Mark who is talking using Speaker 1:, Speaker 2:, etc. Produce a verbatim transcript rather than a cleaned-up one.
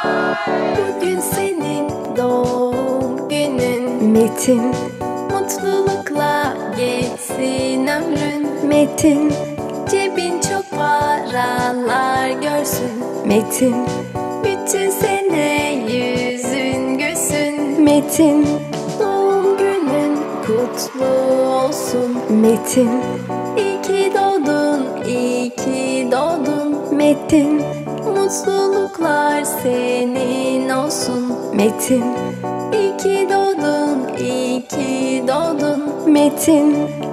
Speaker 1: Bugün senin doğum günün Metin. Mutlulukla geçsin ömrün Metin. Cebin çok paralar görsün Metin. Bütün sene yüzün gülsün Metin. Doğum günün kutlu olsun Metin. İyi ki doğdun, iyi ki doğdun Metin. Mutluluklar senin olsun Metin. İyi ki doğdun, iyi ki doğdun Metin.